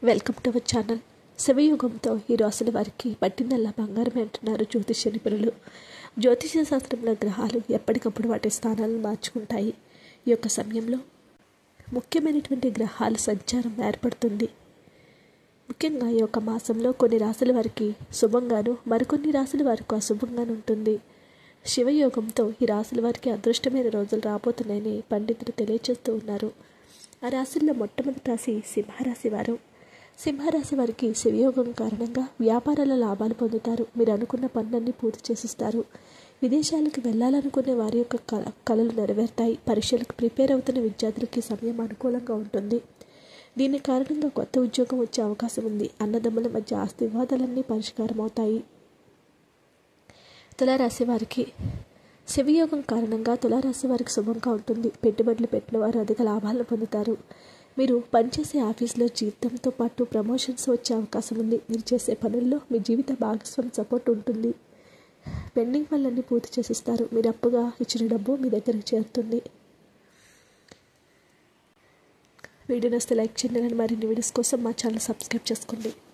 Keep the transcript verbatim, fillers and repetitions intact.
Welcome to our channel. శివయుగంతో ఈ రాసుల వారికి పట్టిందల్లా బంగారమే అంటున్నారు జ్యోతిష్య నిపుణులు. జ్యోతిష్య శాస్త్రంలో గ్రహాలు ఎప్పటికప్పుడు వాటి స్థానాలను మార్చుకుంటాయి. ఈ యొక్క సమయంలో ముఖ్యమైనటువంటి గ్రహాల సంచారం ఏర్పడుతుంది. ముఖ్యంగా ఈ యొక్క మాసంలో కొన్ని రాసుల వారికి శుభంగాను, మరికొన్ని రాసుల వారికి అశుభంగాను ఉంటుంది. శివయోగంతో ఈ రాసుల వారికి అదృష్టమైన రోజులు రాబోతున్నాయని పండితులు తెలియజేస్తూ ఉన్నారు. ఆ రాశుల్లో మొట్టమొదటి రాశి సింహరాశి వారు. సింహరాశి వారికి శివయోగం కారణంగా వ్యాపారాల లాభాలు పొందుతారు. మీరు అనుకున్న పనులన్నీ పూర్తి చేసిస్తారు. విదేశాలకు వెళ్ళాలనుకునే వారి యొక్క కళ కళలు నెరవేరుతాయి. పరీక్షలకు ప్రిపేర్ అవుతున్న విద్యార్థులకి సమయం అనుకూలంగా ఉంటుంది. దీని కారణంగా కొత్త ఉద్యోగం వచ్చే అవకాశం ఉంది. అన్నదమ్ముల మధ్య ఆస్తి వివాదాలన్నీ పరిష్కారం అవుతాయి. తులారాశి వారికి శివయోగం కారణంగా తులారాశి వారికి శుభంగా ఉంటుంది. పెట్టుబడులు పెట్టిన వారు అధిక లాభాలను పొందుతారు. మీరు పనిచేసే ఆఫీస్లో జీతంతో పాటు ప్రమోషన్స్ వచ్చే అవకాశం ఉంది. మీరు చేసే పనుల్లో మీ జీవిత భాగస్వామి సపోర్ట్ ఉంటుంది. పెండింగ్ పనులన్నీ పూర్తి చేసిస్తారు. మీరు అప్పుగా ఇచ్చిన డబ్బు మీ దగ్గరికి చేరుతుంది. వీడియో నచ్చితే లైక్ చేయండి. మరిన్ని వీడియోస్ కోసం మా ఛానల్ సబ్స్క్రైబ్ చేసుకోండి.